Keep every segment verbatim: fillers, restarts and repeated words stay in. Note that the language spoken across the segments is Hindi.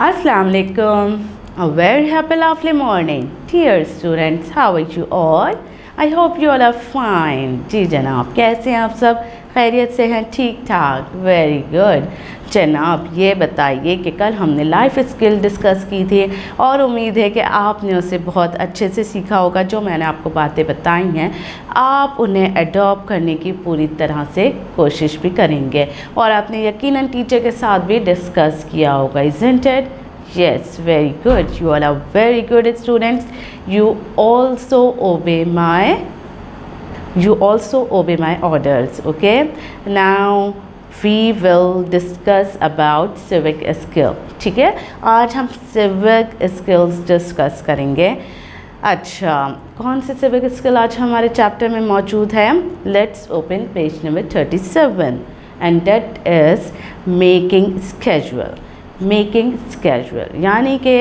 Assalamu alaikum. A very happy lovely morning. Dear students, how are you all? I hope you all are fine. जी जनाब, कैसे हैं आप सब? खैरियत से हैं? ठीक ठाक. Very good. जनाब, ये बताइए कि कल हमने लाइफ स्किल डिस्कस की थी और उम्मीद है कि आपने उसे बहुत अच्छे से सीखा होगा. जो मैंने आपको बातें बताई हैं आप उन्हें अडॉप्ट करने की पूरी तरह से कोशिश भी करेंगे और आपने यकीनन टीचर के साथ भी डिस्कस किया होगा. Isn't it? Yes, very good. You all are very good students. You also obey my you also obey my orders. Okay, now we will discuss about civic skill. ठीक है, आज हम civic skills discuss करेंगे. अच्छा, कौन से civic skill आज हमारे चैप्टर में मौजूद है? Let's open page number thirty-seven and that is making schedule. Making schedule यानी कि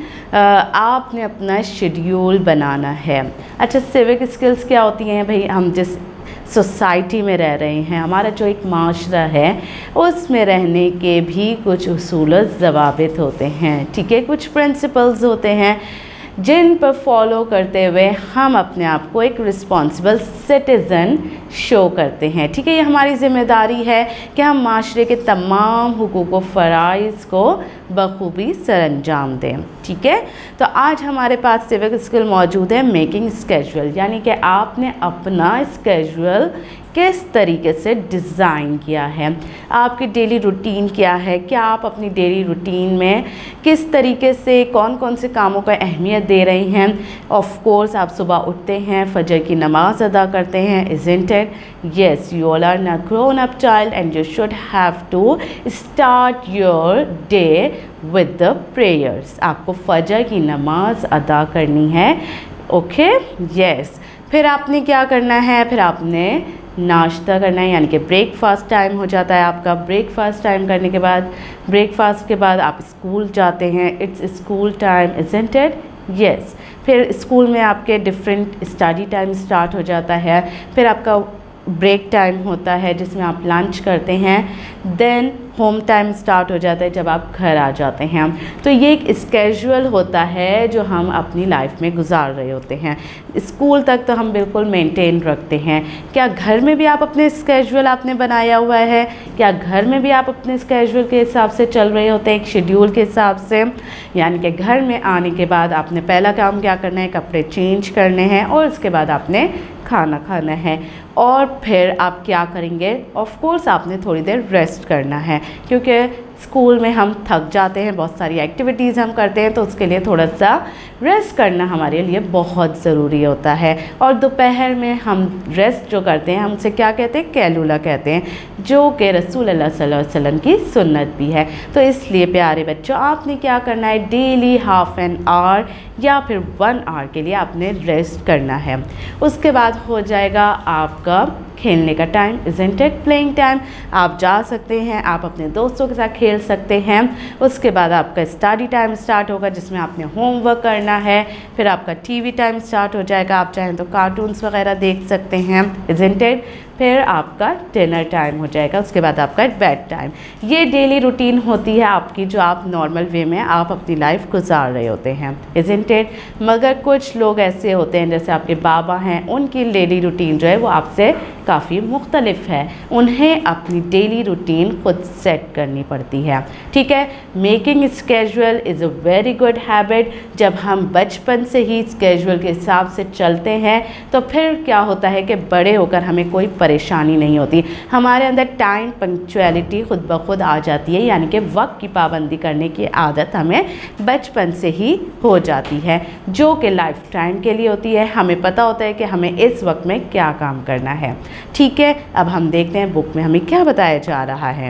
आपने अपना शेड्यूल बनाना है. अच्छा, सिविक स्किल्स क्या होती हैं भाई? हम जिस सोसाइटी में रह रहे हैं, हमारा जो एक माशरा है उसमें रहने के भी कुछ उसूल ज़वाबित होते हैं. ठीक है, कुछ प्रिंसिपल्स होते हैं जिन पर फॉलो करते हुए हम अपने आप को एक रिस्पॉन्सिबल सिटीज़न शो करते हैं. ठीक है, ये हमारी ज़िम्मेदारी है कि हम माशरे के तमाम हुकूक व फ़राइज़ को बखूबी सरअंजाम दें. ठीक है, तो आज हमारे पास सिविक स्किल मौजूद है मेकिंग स्केड्यूल, यानी कि आपने अपना स्केड्यूल किस तरीके से डिज़ाइन किया है, आपकी डेली रूटीन क्या है, क्या आप अपनी डेली रूटीन में किस तरीके से कौन कौन से कामों को अहमियत दे रही हैं. ऑफ कोर्स आप सुबह उठते हैं, फजर की नमाज अदा करते हैं. Isn't it? Yes, you all are a grown up child and you should have to start your day with the prayers. आपको फजर की नमाज अदा करनी है. Okay, yes. फिर आपने क्या करना है? फिर आपने नाश्ता करना है, यानी कि ब्रेकफास्ट टाइम हो जाता है आपका. ब्रेकफास्ट टाइम करने के बाद ब्रेकफास्ट के बाद आप स्कूल जाते हैं. It's school time. Isn't it? Yes. फिर स्कूल में आपके डिफरेंट स्टडी टाइम स्टार्ट हो जाता है. फिर आपका ब्रेक टाइम होता है जिसमें आप लंच करते हैं. देन होम टाइम स्टार्ट हो जाता है जब आप घर आ जाते हैं. तो ये एक स्केड्यूल होता है जो हम अपनी लाइफ में गुजार रहे होते हैं. स्कूल तक तो हम बिल्कुल मेंटेन रखते हैं. क्या घर में भी आप अपने स्केड्यूल आपने बनाया हुआ है? क्या घर में भी आप अपने स्केड्यूल के हिसाब से चल रहे होते हैं, एक शेड्यूल के हिसाब से? यानी कि घर में आने के बाद आपने पहला काम क्या करना है? कपड़े चेंज करने हैं और उसके बाद आपने खाना खाना है और फिर आप क्या करेंगे? ऑफ कोर्स आपने थोड़ी देर रेस्ट करना है क्योंकि स्कूल में हम थक जाते हैं, बहुत सारी एक्टिविटीज़ हम करते हैं, तो उसके लिए थोड़ा सा रेस्ट करना हमारे लिए बहुत ज़रूरी होता है. और दोपहर में हम रेस्ट जो करते हैं हम उसे क्या कहते हैं? कैलूला कहते हैं, जो कि रसूल अल्लाह सल्लल्लाहु अलैहि वसल्लम की सुन्नत भी है. तो इसलिए प्यारे बच्चों, आपने क्या करना है? डेली हाफ एन आवर या फिर वन आवर के लिए आपने रेस्ट करना है. उसके बाद हो जाएगा आपका खेलने का time. Isn't it? Playing time. आप जा सकते हैं, आप अपने दोस्तों के साथ खेल सकते हैं. उसके बाद आपका स्टडी टाइम स्टार्ट होगा जिसमें आपने होमवर्क करना है. फिर आपका टीवी टाइम स्टार्ट हो जाएगा, आप चाहें तो कार्टून्स वगैरह देख सकते हैं. Isn't it? फिर आपका डिनर टाइम हो जाएगा. उसके बाद आपका बेड टाइम. ये डेली रूटीन होती है आपकी जो आप नॉर्मल वे में आप अपनी लाइफ गुजार रहे होते हैं. Isn't it? मगर कुछ लोग ऐसे होते हैं जैसे आपके बाबा हैं, उनकी डेली रूटीन जो है वो आपसे काफ़ी मुख्तलिफ है. उन्हें अपनी डेली रूटीन खुद सेट करनी पड़ती है. ठीक है, making schedule is a very good habit. जब हम बचपन से ही स्केड्यूल के हिसाब से चलते हैं तो फिर क्या होता है कि बड़े होकर हमें कोई परेशानी नहीं होती. हमारे अंदर टाइम पंक्चुअलिटी खुद ब खुद आ जाती है, यानी कि वक्त की पाबंदी करने की आदत हमें बचपन से ही हो जाती है, जो कि लाइफ टाइम के लिए होती है. हमें पता होता है कि हमें इस वक्त में क्या काम करना है. ठीक है, अब हम देखते हैं बुक में हमें क्या बताया जा रहा है.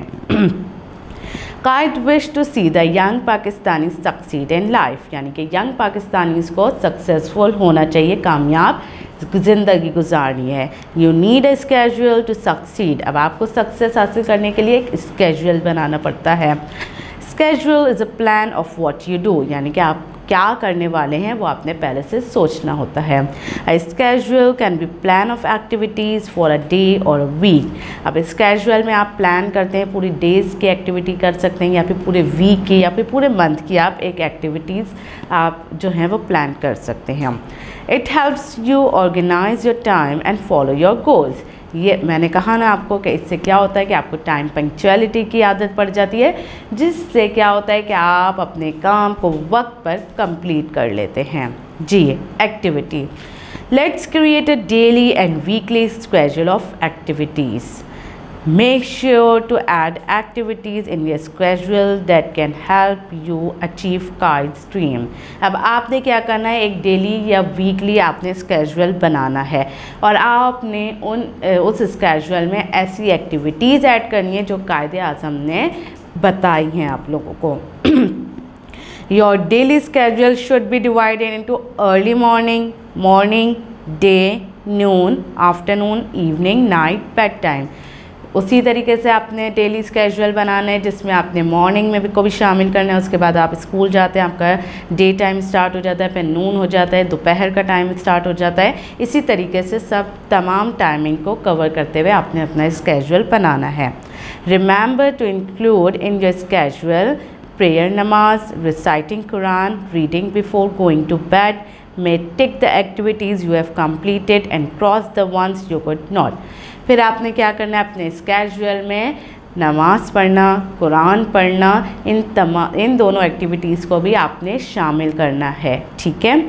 Quaid wish to see the young Pakistani succeed in life, यानी कि यंग पाकिस्तानीज़ को सक्सेसफुल होना चाहिए, कामयाब ज़िंदगी गुजारनी है. You need a schedule to succeed. अब आपको सक्सेस हासिल करने के लिए एक स्केड्यूल बनाना पड़ता है. Schedule is a plan of what you do, यानी कि आप क्या करने वाले हैं वो आपने पहले से सोचना होता है। A schedule can be plan of activities for a day और अ वीक। अब स्केड्यूल में आप प्लान करते हैं, पूरी डेज़ की एक्टिविटी कर सकते हैं या फिर पूरे वीक की या फिर पूरे मंथ की आप एक एक्टिविटीज़ आप जो हैं वो प्लान कर सकते हैं। It helps you organise your time and follow your goals. ये मैंने कहा ना आपको कि इससे क्या होता है कि आपको टाइम पंक्चुअलिटी की आदत पड़ जाती है, जिससे क्या होता है कि आप अपने काम को वक्त पर कंप्लीट कर लेते हैं। जी, activity. Let's create a daily and weekly schedule of activities. Make sure to add activities in your schedule that can help you achieve Kites dream। अब आपने क्या करना है, एक डेली या वीकली आपने स्केड्यूल बनाना है और आपने उन उस स्केड्यूल में ऐसी एक्टिविटीज़ ऐड करनी है जो कायदे आज़म ने बताई हैं आप लोगों को। Your daily schedule should be divided into early morning, morning, day, noon, afternoon, evening, night, bedtime। उसी तरीके से आपने डेली स्केड्यूल बनाना है जिसमें आपने मॉर्निंग में भी को भी शामिल करना है, उसके बाद आप स्कूल जाते हैं, आपका डे टाइम स्टार्ट हो जाता है, फिर नून हो जाता है, दोपहर का टाइम स्टार्ट हो जाता है। इसी तरीके से सब तमाम टाइमिंग को कवर करते हुए आपने अपना स्केड्यूल बनाना है। Remember to include in your schedule prayer, namaz, reciting Quran, reading before going to bed. May tick the activities you have completed and cross the ones you could not। फिर आपने क्या करना है, अपने स्केड्यूल में नमाज़ पढ़ना, कुरान पढ़ना, इन तमाम इन दोनों एक्टिविटीज़ को भी आपने शामिल करना है। ठीक है।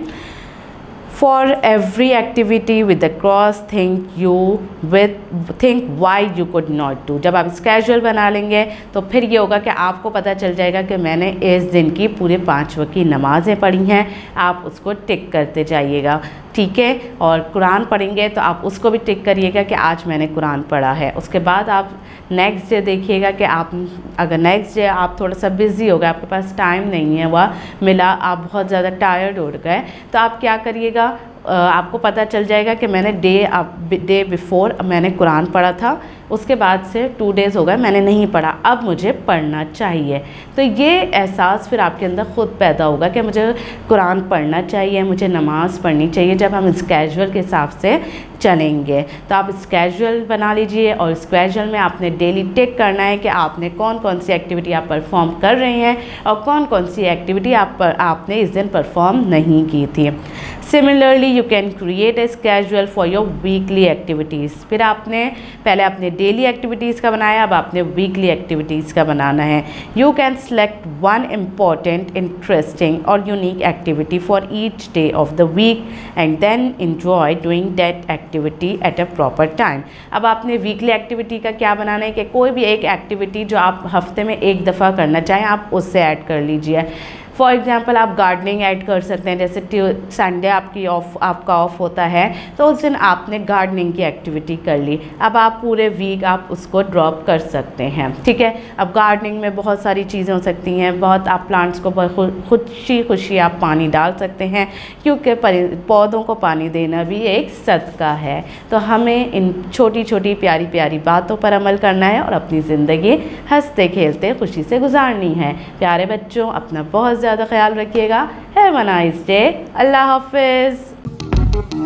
For every activity with the cross, think you with think why you could not do। जब आप स्केड्यूल बना लेंगे तो फिर ये होगा कि आपको पता चल जाएगा कि मैंने इस दिन की पूरे पाँच वक्त की नमाज़ें पढ़ी हैं, आप उसको टिक करते जाइएगा। ठीक है। और कुरान पढ़ेंगे तो आप उसको भी टिक करिएगा कि आज मैंने कुरान पढ़ा है। उसके बाद आप नेक्स्ट डे देखिएगा कि आप अगर नेक्स्ट डे आप थोड़ा सा बिज़ी हो गए, आपके पास टाइम नहीं है वह मिला, आप बहुत ज़्यादा टायर्ड हो गए, तो आप क्या करिएगा, आपको पता चल जाएगा कि मैंने डे आप डे बिफ़ोर मैंने कुरान पढ़ा था, उसके बाद से टू डेज़ हो गए मैंने नहीं पढ़ा, अब मुझे पढ़ना चाहिए। तो ये एहसास फिर आपके अंदर ख़ुद पैदा होगा कि मुझे कुरान पढ़ना चाहिए, मुझे नमाज़ पढ़नी चाहिए। जब हम स्केड्यूल के हिसाब से चलेंगे तो आप स्केड्यूल बना लीजिए और स्केड्यूल में आपने डेली टिक करना है कि आपने कौन कौन सी एक्टिविटी आप परफॉर्म कर रहे हैं और कौन कौन सी एक्टिविटी आप पर आपने इस दिन परफॉर्म नहीं की थी। Similarly you can create a schedule for your weekly activities. फिर आपने पहले अपने डेली एक्टिविटीज़ का बनाया, अब आपने वीकली एक्टिविटीज़ का बनाना है। You can select one important, interesting और unique activity for each day of the week and then enjoy doing that activity at a proper time. अब आपने वीकली एक्टिविटी का क्या बनाना है कि कोई भी एक एक्टिविटी जो आप हफ्ते में एक दफ़ा करना चाहें आप उससे ऐड कर लीजिए। फॉर एग्ज़ाम्पल आप गार्डनिंग ऐड कर सकते हैं, जैसे संडे आपकी ऑफ आपका ऑफ होता है तो उस दिन आपने गार्डनिंग की एक्टिविटी कर ली, अब आप पूरे वीक आप उसको ड्रॉप कर सकते हैं। ठीक है। अब गार्डनिंग में बहुत सारी चीज़ें हो सकती हैं, बहुत आप प्लांट्स को खुशी खुशी आप पानी डाल सकते हैं क्योंकि पौधों को पानी देना भी एक सदका है। तो हमें इन छोटी छोटी प्यारी प्यारी बातों पर अमल करना है और अपनी ज़िंदगी हंसते खेलते खुशी से गुजारनी है। प्यारे बच्चों, अपना बहुत ज़्यादा ख्याल रखिएगा। Have a nice day. Allah हाफिज़।